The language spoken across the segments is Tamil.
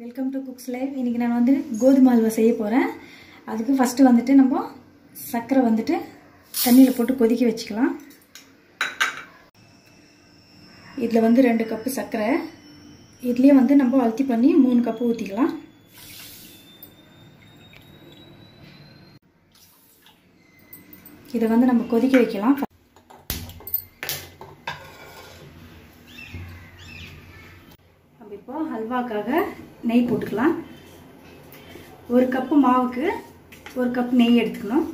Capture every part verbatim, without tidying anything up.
Welcome to cooks live. இன்றைக்கி நான் வந்து கோதுமை அல்வா செய்ய போகிறேன். அதுக்கு ஃபஸ்ட்டு வந்துட்டு நம்ம சர்க்கரை வந்துட்டு தண்ணியில் போட்டு கொதிக்க வச்சுக்கலாம். இதில் வந்து ரெண்டு கப்பு சர்க்கரை, இதுலேயே வந்து நம்ம அழுத்தி பண்ணி மூணு கப்பு ஊற்றிக்கலாம். இதை வந்து நம்ம கொதிக்க வைக்கலாம். நம்ம இப்போ ஹல்வாக்காக நெய் போட்டுக்கலாம். ஒரு கப்பு மாவுக்கு ஒரு கப் நெய் எடுத்துக்கணும்.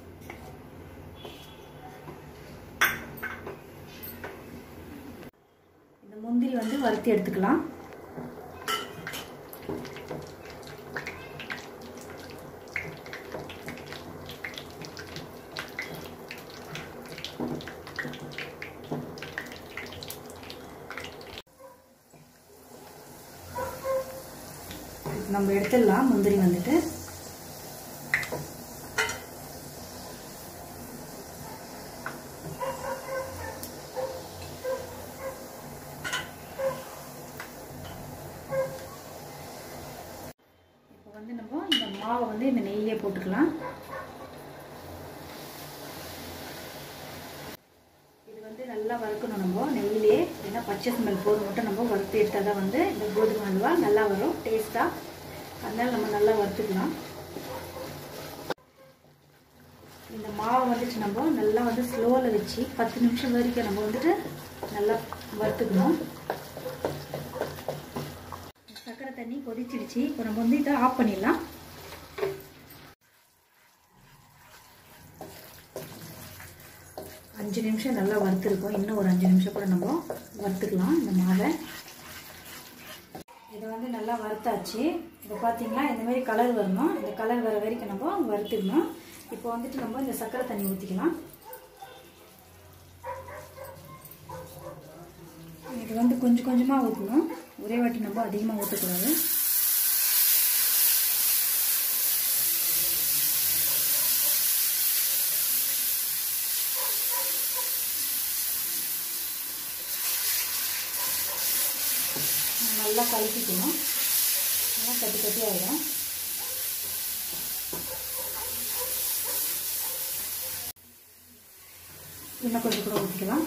இந்த முந்திரி வந்து வறுத்து எடுத்துக்கலாம். நம்ம எடுத்துடலாம். முந்திரி வந்துட்டு இப்போ வந்து நம்ம இந்த மாவை வந்து இந்த நெய்யிலே போட்டுக்கலாம். இது வந்து நல்லா வறுக்கணும் நம்ம நெய்யிலே, ஏன்னா பச்சை ஸ்மெல் போது மட்டும் நம்ம வறுத்து எடுத்தால் தான் வந்து இந்த கோதுமை அல்வா நல்லா வரும் டேஸ்ட்டாக. அதனால நம்ம நல்லா வறுத்துக்கலாம். இந்த மாவை வந்துட்டு நம்ம நல்லா வந்து ஸ்லோவில் வச்சு பத்து நிமிஷம் வரைக்கும் நம்ம வந்துட்டு நல்லா வறுத்துக்கணும். சர்க்கரை தண்ணி கொதிச்சிடுச்சு. இப்போ நம்ம வந்து இதை ஆஃப் பண்ணிடலாம். அஞ்சு நிமிஷம் நல்லா வறுத்துருக்கோம். இன்னும் ஒரு அஞ்சு நிமிஷம் கூட நம்ம வறுத்துக்கலாம் இந்த மாவை. இதை வந்து நல்லா வறுத்தாச்சு. இப்போ பார்த்தீங்கன்னா இந்தமாரி கலர் வரணும். இந்த கலர் வர வரைக்கும் நம்ம வறுத்துக்கணும். இப்போ வந்துட்டு நம்ம இந்த சர்க்கரை தண்ணி ஊற்றிக்கலாம். இது வந்து கொஞ்சம் கொஞ்சமாக ஊற்றணும். ஒரே வாட்டி நம்ம அதிகமாக ஊற்றக்கூடாது. நல்லா கலக்கிக்கணும். நல்லா கட்டி கட்டி ஆகிடும். இன்னும் கொஞ்சம் கூட ஊற்றிக்கலாம்.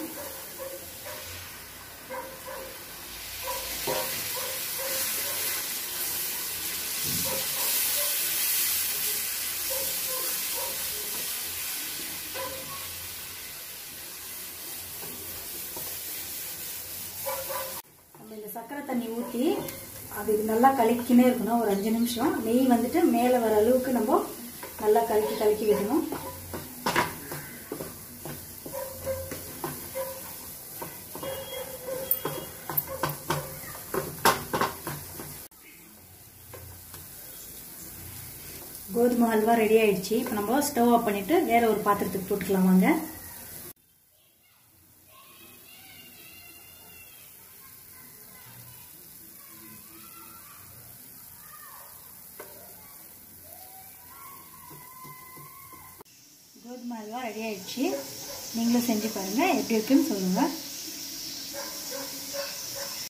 இந்த சர்க்கரை தண்ணி ஊற்றி அது நல்லா கலக்கினே இருக்கணும். ஒரு அஞ்சு நிமிஷம் நெய் வந்துட்டு மேலே வர அளவுக்கு நம்ம நல்லா கலக்கி கலக்கி விடணும். கோதுமை அல்வா ரெடி ஆயிடுச்சு. இப்போ நம்ம ஸ்டவ் ஆஃப் பண்ணிட்டு வேற ஒரு பாத்திரத்துக்கு போட்டுக்கலாம் வாங்க. கோதுமை அல்வா ரெடி ஆயிடுச்சு. நீங்களும் செஞ்சு பாருங்கள், எப்படி இருக்குன்னு சொல்லுங்கள்.